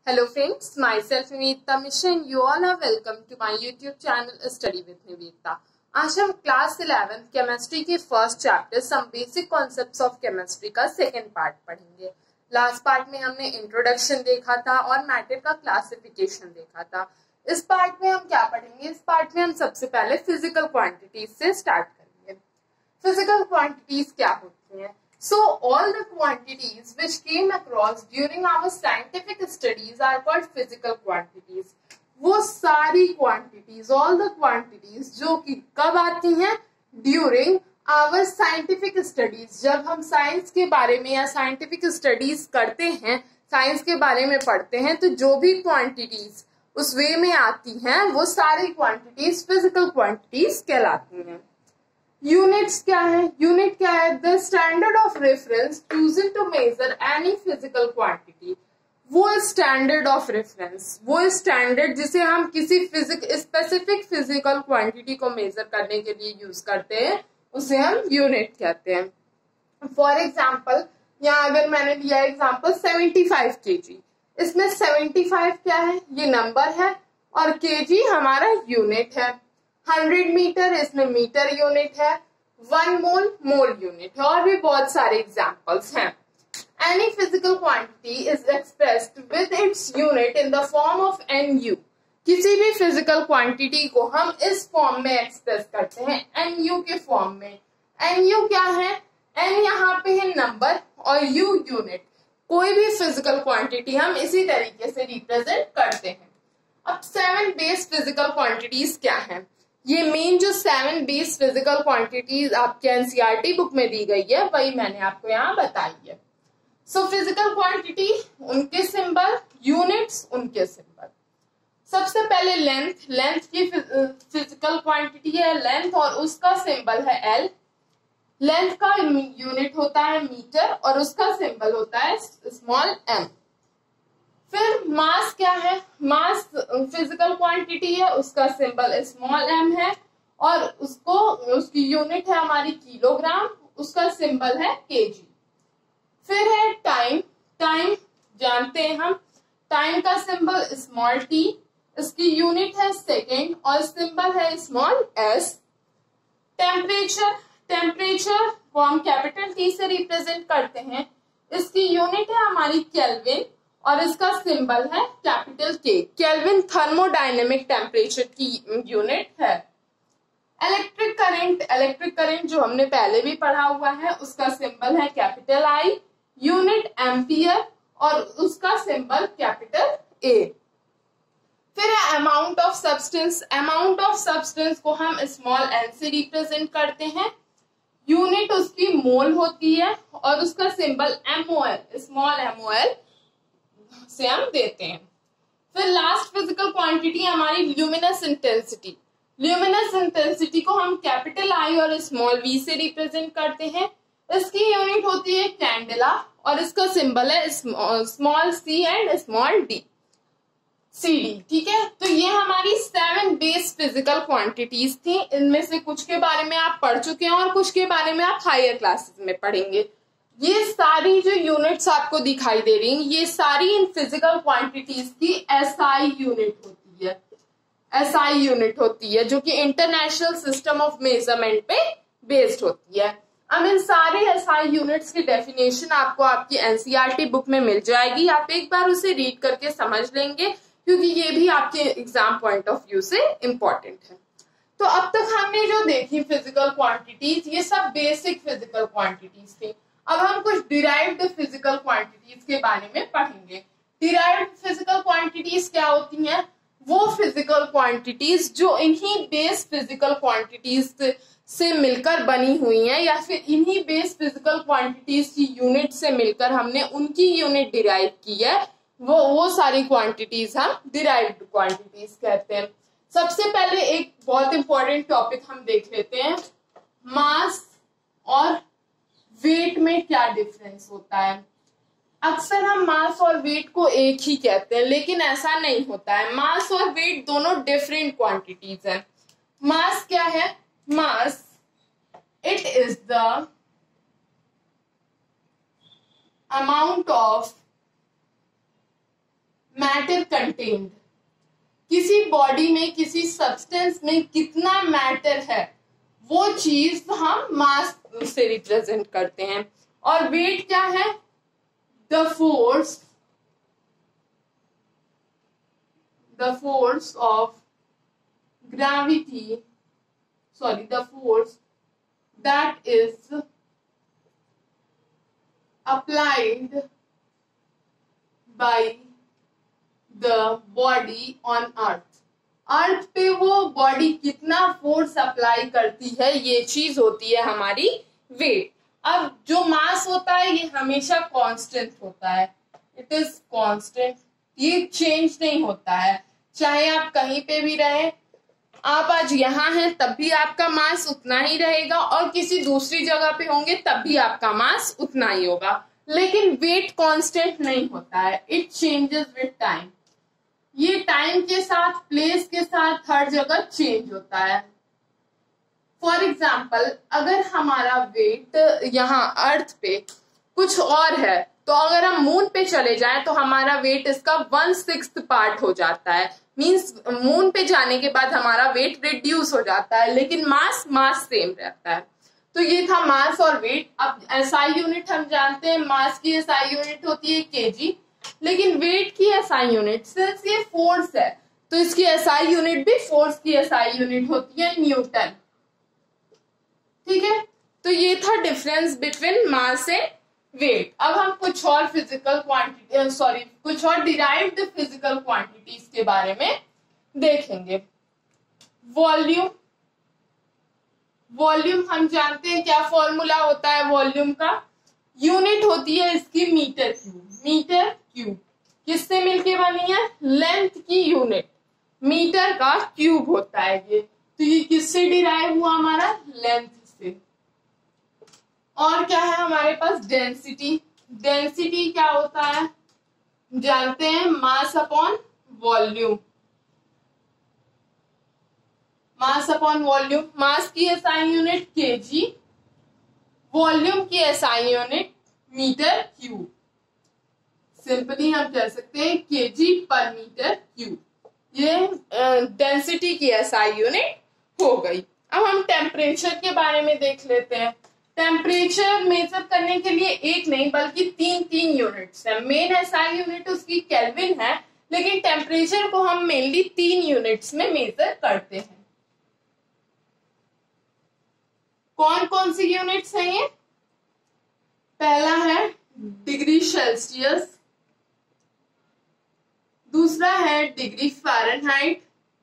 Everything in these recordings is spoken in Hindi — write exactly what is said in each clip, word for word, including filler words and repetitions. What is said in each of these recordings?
Hello friends, myself Nivedita Mission. You all are welcome to my YouTube channel Study with Nivedita. आज हम क्लास इलेवेंथ केमिस्ट्री के first chapter some basic concepts of chemistry का सेकेंड पार्ट पढ़ेंगे। लास्ट पार्ट में हमने इंट्रोडक्शन देखा था और मैटर का क्लासिफिकेशन देखा था। इस पार्ट में हम क्या पढ़ेंगे? इस पार्ट में हम सबसे पहले फिजिकल क्वांटिटीज से स्टार्ट करेंगे। फिजिकल क्वांटिटीज क्या होती हैं? So all the quantities which came across during our scientific studies are called physical quantities. वो सारी quantities, all the quantities जो कि कब आती हैं? During our scientific studies. जब हम साइंस के बारे में या scientific studies करते हैं, साइंस के बारे में पढ़ते हैं, तो जो भी quantities उस वे में आती हैं, वो सारी quantities physical quantities कहलाती हैं। यूनिट्स क्या है? यूनिट क्या है? The standard of reference chosen to measure any physical quantity. वो स्टैंडर्ड ऑफ रेफरेंस, वो स्टैंडर्ड जिसे हम किसी फिजिक स्पेसिफिक फिजिकल क्वांटिटी को मेजर करने के लिए यूज करते हैं, उसे हम यूनिट कहते हैं। फॉर एग्जाम्पल, यहाँ अगर मैंने दिया एग्जाम्पल सेवेंटी फाइव के जी, इसमें सेवेंटी फाइव क्या है? ये नंबर है और केजी हमारा यूनिट है। हंड्रेड मीटर, इसमें मीटर यूनिट है। वन मोल मोल यूनिट है, और भी बहुत सारे एग्जांपल्स हैं। Any physical quantity is expressed with its unit in the form of N U. किसी भी फिजिकल क्वांटिटी को हम इस फॉर्म में एक्सप्रेस करते हैं, एन यू के फॉर्म में। एन यू क्या है? एन यहाँ पे है नंबर और यू यूनिट। कोई भी फिजिकल क्वांटिटी हम इसी तरीके से रिप्रेजेंट करते हैं। अब सेवन बेस फिजिकल क्वांटिटीज क्या है? ये मेन जो सेवन बेस फिजिकल क्वांटिटीज आपके एनसीईआरटी बुक में दी गई है, वही मैंने आपको यहाँ बताई है। सो फिजिकल क्वांटिटी, उनके सिंबल, यूनिट्स, उनके सिंबल। सबसे पहले लेंथ, लेंथ की फिजिकल क्वांटिटी है लेंथ और उसका सिंबल है एल। लेंथ का यूनिट होता है मीटर और उसका सिंबल होता है स्मॉल एम। फिर मास क्या है? मास फिजिकल क्वांटिटी है, उसका सिंबल स्मॉल एम है और उसको उसकी यूनिट है हमारी किलोग्राम, उसका सिंबल है केजी। फिर है टाइम, टाइम जानते हैं हम, टाइम का सिंबल स्मॉल टी, इसकी यूनिट है सेकेंड और सिंबल है स्मॉल एस। टेम्परेचर, टेम्परेचर को हम कैपिटल टी से रिप्रेजेंट करते हैं, इसकी यूनिट है हमारी केल्विन और इसका सिंबल है capital K. Kelvin thermodynamic temperature की यूनिट है। इलेक्ट्रिक करंट, इलेक्ट्रिक करंट जो हमने पहले भी पढ़ा हुआ है, उसका सिंबल है कैपिटल आई, यूनिट एम्पियर और उसका सिंबल कैपिटल ए। फिर है amount of substance, amount of substance को हम स्मॉल एन से रिप्रेजेंट करते हैं, यूनिट उसकी मोल होती है और उसका सिंबल एमओएल, स्मॉल एमओएल से हम देते हैं। फिर लास्ट फिजिकल क्वांटिटी हमारी ल्यूमिनस इंटेंसिटी। ल्यूमिनस इंटेंसिटी को हम कैपिटल आई और स्मॉल वी से रिप्रेजेंट करते हैं, इसकी यूनिट होती है कैंडेला और इसका सिंबल है small C and small D, C D. ठीक है, तो ये हमारी सेवन बेस फिजिकल क्वांटिटीज थी। इनमें से कुछ के बारे में आप पढ़ चुके हैं और कुछ के बारे में आप हायर क्लासेस में पढ़ेंगे। ये सारी जो यूनिट्स आपको दिखाई दे रही हैं, ये सारी इन फिजिकल क्वांटिटीज की एसआई यूनिट होती है। एसआई यूनिट होती है जो कि इंटरनेशनल सिस्टम ऑफ मेजरमेंट पे बेस्ड होती है। अब इन सारे एसआई यूनिट्स की डेफिनेशन आपको आपकी एनसीईआरटी बुक में मिल जाएगी। आप एक बार उसे रीड करके समझ लेंगे क्योंकि ये भी आपके एग्जाम पॉइंट ऑफ व्यू से इम्पोर्टेंट है। तो अब तक हमने जो देखी फिजिकल क्वांटिटीज, ये सब बेसिक फिजिकल क्वांटिटीज थी। अब हम कुछ डिराइव्ड फिजिकल क्वांटिटीज के बारे में पढ़ेंगे। डिराइव्ड फिजिकल क्वांटिटीज क्या होती हैं? वो फिजिकल क्वांटिटीज जो इन्हीं बेस फिजिकल क्वांटिटीज से मिलकर बनी हुई हैं या फिर इन्हीं बेस फिजिकल क्वांटिटीज की यूनिट से मिलकर हमने उनकी यूनिट डिराइव की है, वो वो सारी क्वांटिटीज हम डिराइव्ड क्वांटिटीज कहते हैं। सबसे पहले एक बहुत इंपॉर्टेंट टॉपिक हम देख लेते हैं, मास और वेट में क्या डिफरेंस होता है। अक्सर हम मास और वेट को एक ही कहते हैं, लेकिन ऐसा नहीं होता है। मास और वेट दोनों डिफरेंट क्वांटिटीज हैं। मास क्या है? Mass, it is the amount of matter contained, किसी बॉडी में किसी सब्सटेंस में कितना मैटर है वो चीज हम मास से रिप्रेजेंट करते हैं। और वेट क्या है? The force the force of gravity sorry the force that is applied by the body on Earth. Earth पे वो बॉडी कितना फोर्स अप्लाई करती है, ये चीज होती है हमारी वेट। अब जो मास होता है ये हमेशा कांस्टेंट होता है, इट इज कांस्टेंट, ये चेंज नहीं होता है। चाहे आप कहीं पे भी रहे, आप आज यहाँ हैं तब भी आपका मास उतना ही रहेगा और किसी दूसरी जगह पे होंगे तब भी आपका मास उतना ही होगा। लेकिन वेट कांस्टेंट नहीं होता है, इट चेंजेस विद टाइम। ये टाइम के साथ, प्लेस के साथ हर जगह चेंज होता है। फॉर एग्जाम्पल, अगर हमारा वेट यहाँ अर्थ पे कुछ और है तो अगर हम मून पे चले जाएं तो हमारा वेट इसका वन सिक्स्थ पार्ट हो जाता है। मींस मून पे जाने के बाद हमारा वेट रिड्यूस हो जाता है, लेकिन मास मास सेम रहता है। तो ये था मास और वेट। अब एसआई यूनिट हम जानते हैं, मास की एसआई यूनिट होती है केजी, लेकिन वेट की एसआई यूनिट, सिंस ये फोर्स है तो इसकी एसआई यूनिट भी फोर्स की एसआई यूनिट होती है न्यूटन। ठीक है, तो ये था difference between mass and weight. अब हम कुछ और फिजिकल क्वांटिटी सॉरी कुछ और डिराइव्ड फिजिकल क्वांटिटीज के बारे में देखेंगे। वॉल्यूम वॉल्यूम हम जानते हैं क्या फॉर्मूला होता है वॉल्यूम का? यूनिट होती है इसकी मीटर क्यूब। मीटर क्यूब किससे मिलके बनी है? लेंथ की यूनिट मीटर का क्यूब होता है ये। तो ये किससे डिराइव हुआ? हमारा लेंथ से। और क्या है हमारे पास? डेंसिटी। डेंसिटी क्या होता है जानते हैं? Mass upon volume. Mass upon volume, mass की एसआई यूनिट केजी, वॉल्यूम की SI unit metre cube. Simply हम कह सकते हैं केजी पर मीटर क्यूब। ये डेंसिटी की एसआई यूनिट हो गई। अब हम टेम्परेचर के बारे में देख लेते हैं। टेम्परेचर मेजर करने के लिए एक नहीं बल्कि तीन तीन यूनिट्स है। मेन एसआई यूनिट उसकी केल्विन है, लेकिन टेम्परेचर को हम मेनली तीन यूनिट्स में मेजर करते हैं। कौन कौन सी यूनिट्स हैं ये? पहला है डिग्री सेल्सियस, दूसरा है डिग्री फ़ारेनहाइट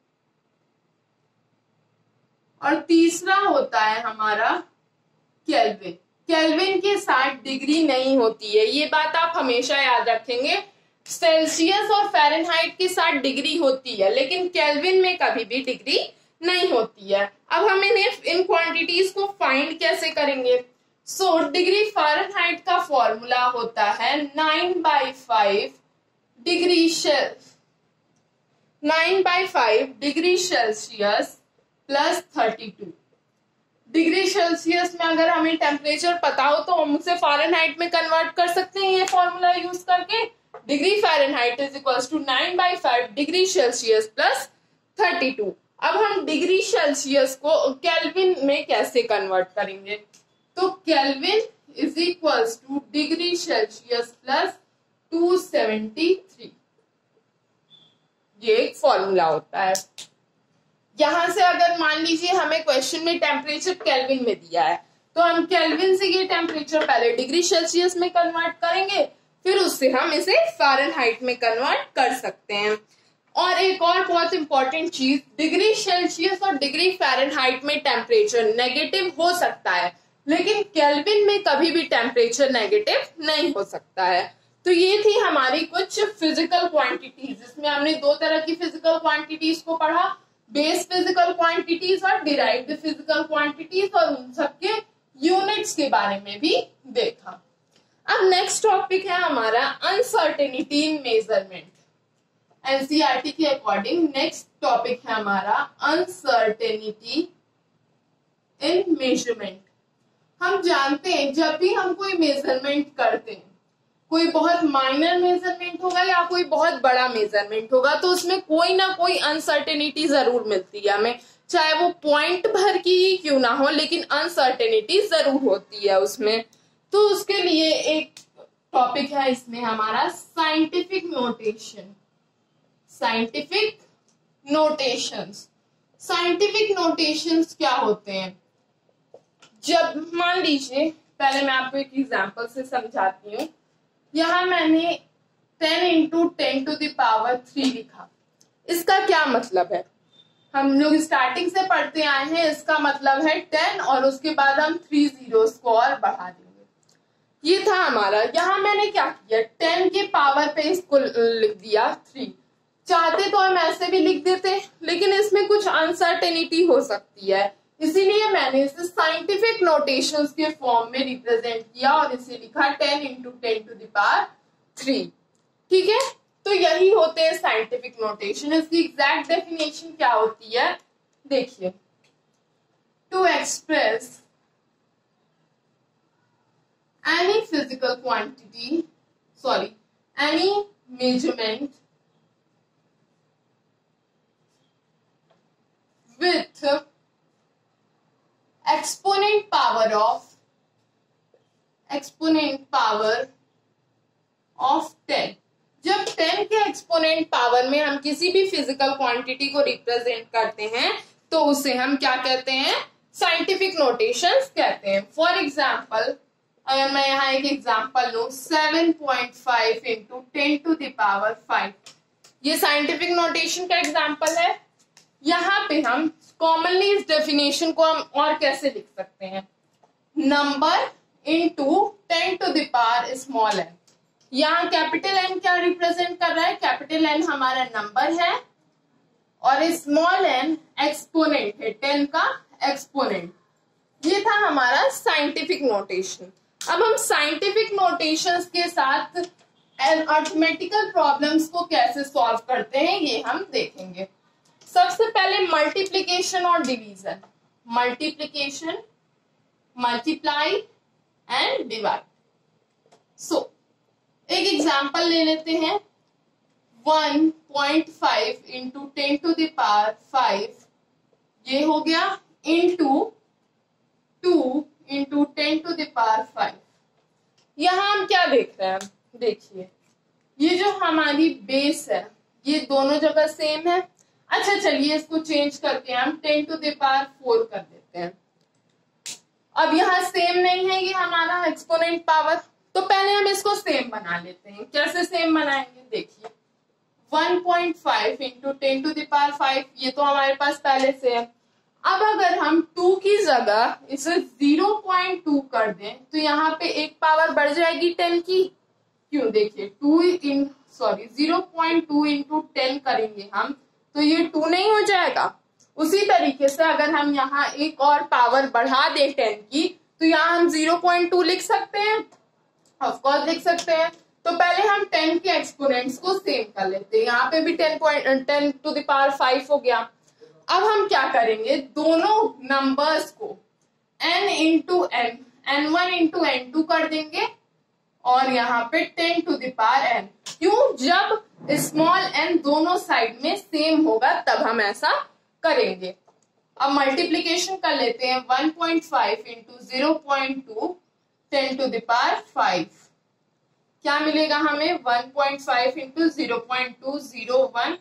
और तीसरा होता है हमारा केल्विन। केल्विन के साथ डिग्री नहीं होती है, ये बात आप हमेशा याद रखेंगे। सेल्सियस और फ़ारेनहाइट के साथ डिग्री होती है, लेकिन केल्विन में कभी भी डिग्री नहीं होती है। अब हम इन्हें इन क्वांटिटीज को फाइंड कैसे करेंगे? सो डिग्री फ़ारेनहाइट का फॉर्मूला होता है nine by five degree nine by five degree Celsius plus thirty two. Degree Celsius में अगर हमें टेम्परेचर पता हो तो हम उसे फ़ारेनहाइट में कन्वर्ट कर सकते हैं ये फॉर्मूला यूज करके। Degree Fahrenheit is equals to nine by five degree Celsius plus thirty two. अब हम डिग्री सेल्सियस को केल्विन में कैसे कन्वर्ट करेंगे? तो kelvin is equals to degree Celsius plus two seventy three. ये एक फॉर्मूला होता है। यहां से अगर मान लीजिए हमें क्वेश्चन में टेम्परेचर केल्विन में दिया है तो हम केल्विन से ये टेम्परेचर पहले डिग्री सेल्सियस में कन्वर्ट करेंगे, फिर उससे हम इसे फ़ारेनहाइट में कन्वर्ट कर सकते हैं। और एक और बहुत इंपॉर्टेंट चीज, डिग्री सेल्सियस और डिग्री फ़ारेनहाइट में टेम्परेचर नेगेटिव हो सकता है, लेकिन केल्विन में कभी भी टेम्परेचर नेगेटिव नहीं हो सकता है। तो ये थी हमारी कुछ फिजिकल क्वांटिटीज। इसमें हमने दो तरह की फिजिकल क्वांटिटीज को पढ़ा, बेस फिजिकल क्वांटिटीज और डिराइव्ड फिजिकल क्वांटिटीज, और उन सबके यूनिट्स के बारे में भी देखा। अब नेक्स्ट टॉपिक है हमारा अनसर्टेनिटी इन मेजरमेंट। एनसीईआरटी के अकॉर्डिंग नेक्स्ट टॉपिक है हमारा अनसर्टेनिटी इन मेजरमेंट। हम जानते हैं जब भी हम कोई मेजरमेंट करते हैं, कोई बहुत माइनर मेजरमेंट होगा या कोई बहुत बड़ा मेजरमेंट होगा, तो उसमें कोई ना कोई अनसर्टेनिटी जरूर मिलती है हमें, चाहे वो पॉइंट भर की ही क्यों ना हो, लेकिन अनसर्टेनिटी जरूर होती है उसमें। तो उसके लिए एक टॉपिक है इसमें हमारा scientific notation. Scientific notations scientific notations क्या होते हैं? जब मान लीजिए, पहले मैं आपको एक एग्जांपल से समझाती हूँ। यहाँ मैंने ten into ten to the power three लिखा। इसका क्या मतलब है? हम लोग स्टार्टिंग से पढ़ते आए हैं, इसका मतलब है टेन और उसके बाद हम थ्री जीरोस को और बढ़ा देंगे। ये था हमारा। यहाँ मैंने क्या किया, टेन के पावर पे इसको लिख दिया थ्री। चाहते तो हम ऐसे भी लिख देते, लेकिन इसमें कुछ अनसर्टेनिटी हो सकती है, इसीलिए मैंने इसे साइंटिफिक नोटेशंस के फॉर्म में रिप्रेजेंट किया और इसे लिखा ten into ten to the power three. ठीक है, तो यही होते हैं साइंटिफिक नोटेशन। इसकी एग्जैक्ट डेफिनेशन क्या होती है देखिए, to express any physical quantity sorry any measurement with exponent power of exponent power of ten. जब टेन के एक्सपोनेंट पावर में हम किसी भी फिजिकल क्वांटिटी को रिप्रेजेंट करते हैं तो उसे हम क्या कहते हैं? साइंटिफिक नोटेशंस कहते हैं। फॉर एग्जाम्पल, अगर मैं यहाँ एक एग्जाम्पल लूं, seven point five into ten to the power five, ये साइंटिफिक नोटेशन का एग्जाम्पल है। यहाँ पे हम कॉमनली इस डेफिनेशन को हम और कैसे लिख सकते हैं? Number into ten to the power small N. यहाँ कैपिटल एन क्या रिप्रेजेंट कर रहा है? कैपिटल एन हमारा नंबर है और स्मॉल एन एक्सपोनेंट है, टेन का एक्सपोनेंट। ये था हमारा साइंटिफिक नोटेशन। अब हम साइंटिफिक नोटेशंस के साथ अरिथमेटिकल प्रॉब्लम्स को कैसे सॉल्व करते हैं ये हम देखेंगे। सबसे पहले मल्टीप्लिकेशन और division. Multiplication, multiply and divide. So एक एग्जांपल ले लेते हैं, one point five into ten to the power five, ये हो गया, into two into ten to the power five. यहां हम क्या देख रहे हैं? देखिए, ये जो हमारी बेस है ये दोनों जगह सेम है। अच्छा चलिए इसको चेंज करके हम ten to the power four कर देते हैं। अब यहाँ सेम नहीं है ये हमारा एक्सपोनेंट पावर, तो पहले हम इसको सेम बना लेते हैं। कैसे सेम बनाएंगे? देखिए, one point five into ten to the power five, ये तो हमारे पास पहले से है। अब अगर हम टू की जगह इसे ज़ीरो पॉइंट टू कर दें तो यहाँ पे एक पावर बढ़ जाएगी टेन की। क्यों? देखिए, two in sorry zero point two into ten करेंगे हम तो ये टू नहीं हो जाएगा। उसी तरीके से अगर हम यहाँ एक और पावर बढ़ा दे टेन की तो यहाँ हम ज़ीरो पॉइंट टू लिख सकते हैं, ऑफ कोर्स लिख सकते हैं। तो पहले हम टेन के एक्सपोनेंट्स को सेम कर लेते हैं। यहाँ पे भी ten point ten to the power five हो गया। अब हम क्या करेंगे, दोनों नंबर्स को n into N N one into N two कर देंगे और यहाँ पे ten to the power n। क्यों? जब स्मॉल n दोनों साइड में सेम होगा तब हम ऐसा करेंगे। अब मल्टीप्लीकेशन कर लेते हैं, one point five into zero point two ten to the power five, क्या मिलेगा हमें? One point five into zero point two zero one,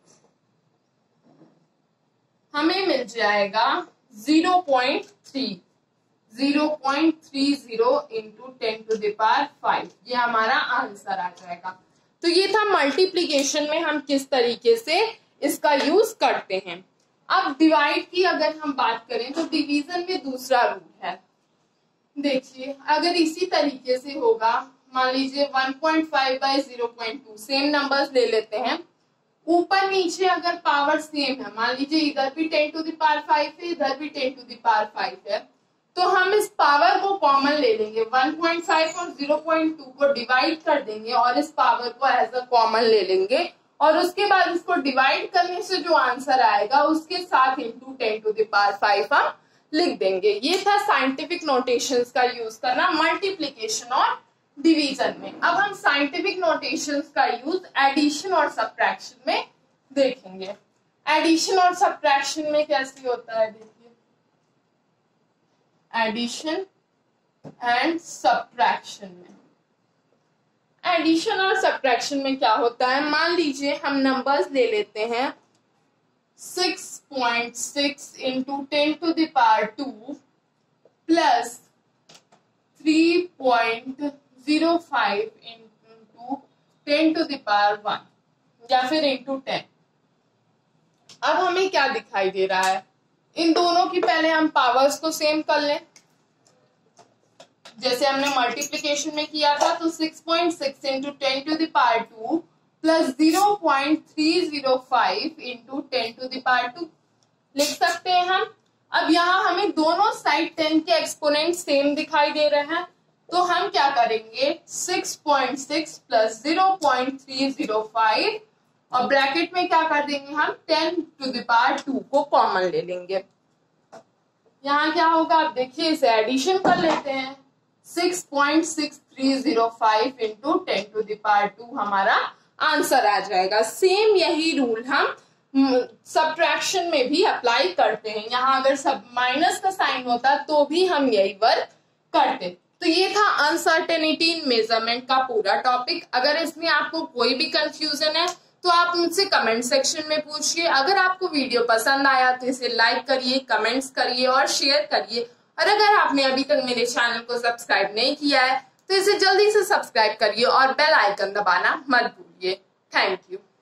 हमें मिल जाएगा zero point three zero point three zero into ten to the power five, ये हमारा आंसर आ जाएगा। तो ये था मल्टीप्लिकेशन में हम किस तरीके से इसका यूज करते हैं। अब डिवाइड की अगर हम बात करें तो डिवीजन में दूसरा रूल है। देखिए, अगर इसी तरीके से होगा, मान लीजिए one point five by zero point two, same numbers ले लेते हैं, ऊपर नीचे अगर पावर सेम है, मान लीजिए इधर भी ten to the power five है, इधर भी ten to the power five है, तो हम इस पावर को कॉमन ले लेंगे, वन पॉइंट फाइव और ज़ीरो पॉइंट टू को डिवाइड कर देंगे और इस पावर को एज अ कॉमन ले लेंगे और उसके बाद इसको डिवाइड करने से जो आंसर आएगा उसके साथ into ten to the power five हम लिख देंगे। ये था साइंटिफिक नोटेशंस का यूज करना मल्टीप्लीकेशन और डिवीजन में। अब हम साइंटिफिक नोटेशंस का यूज एडिशन और सब्ट्रैक्शन में देखेंगे। एडिशन और सब्ट्रैक्शन में कैसे होता है, देखिए एडिशन एंड सब्ट्रैक्शन में एडिशन और सब्ट्रैक्शन में क्या होता है, मान लीजिए हम नंबर्स ले लेते हैं six point six into ten to the power two plus three point zero five into ten to the power one या फिर इंटू टेन। अब हमें क्या दिखाई दे रहा है, इन दोनों की पहले हम पावर्स को सेम कर लें। जैसे हमने मल्टीप्लिकेशन में किया था तो six point six into ten to the power two plus zero point three zero five into ten to the power two लिख सकते हैं हम। अब यहाँ हमें दोनों साइड टेन के एक्सपोनेंट सेम दिखाई दे रहे हैं, तो हम क्या करेंगे six point six plus zero point three zero five और ब्रैकेट में क्या कर देंगे हम ten to the power two को कॉमन ले लेंगे। यहाँ क्या होगा, आप देखिए इसे एडिशन कर लेते हैं, six point six three zero five into ten to the power two हमारा आंसर आ जाएगा। सेम यही रूल हम सब्ट्रैक्शन में भी अप्लाई करते हैं। यहाँ अगर सब माइनस का साइन होता तो भी हम यही वर्क करते। तो ये था अनसर्टेनिटी इन मेजरमेंट का पूरा टॉपिक। अगर इसमें आपको कोई भी कंफ्यूजन है तो आप मुझसे कमेंट सेक्शन में पूछिए। अगर आपको वीडियो पसंद आया तो इसे लाइक करिए, कमेंट्स करिए और शेयर करिए। और अगर आपने अभी तक मेरे चैनल को सब्सक्राइब नहीं किया है तो इसे जल्दी से सब्सक्राइब करिए और बेल आइकन दबाना मत भूलिए। Thank you.